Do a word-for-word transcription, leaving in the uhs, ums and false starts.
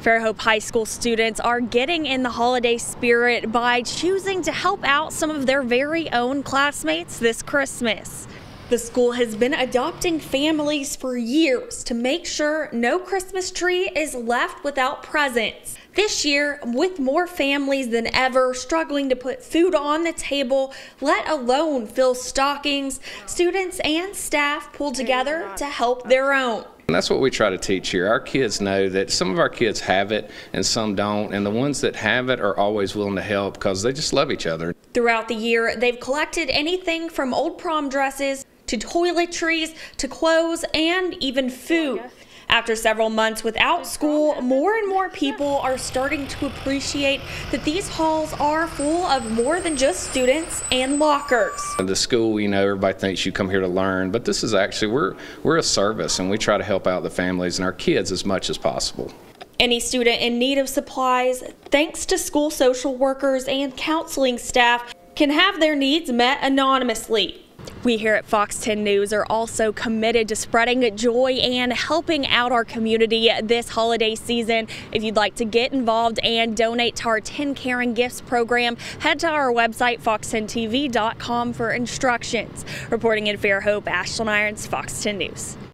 Fairhope High School students are getting in the holiday spirit by choosing to help out some of their very own classmates this Christmas. The school has been adopting families for years to make sure no Christmas tree is left without presents. This year, with more families than ever struggling to put food on the table, let alone fill stockings, students and staff pulled together to help their own. And that's what we try to teach here. Our kids know that some of our kids have it and some don't, and the ones that have it are always willing to help because they just love each other. Throughout the year, they've collected anything from old prom dresses to toiletries to clothes and even food. After several months without school, more and more people are starting to appreciate that these halls are full of more than just students and lockers. The school, you know, everybody thinks you come here to learn, but this is actually, we're, we're a service, and we try to help out the families and our kids as much as possible. Any student in need of supplies, thanks to school social workers and counseling staff, can have their needs met anonymously. We here at Fox ten News are also committed to spreading joy and helping out our community this holiday season. If you'd like to get involved and donate to our ten Caring Gifts program, head to our website, fox ten T V dot com, for instructions. Reporting in Fairhope, Ashlyn Irons, Fox ten News.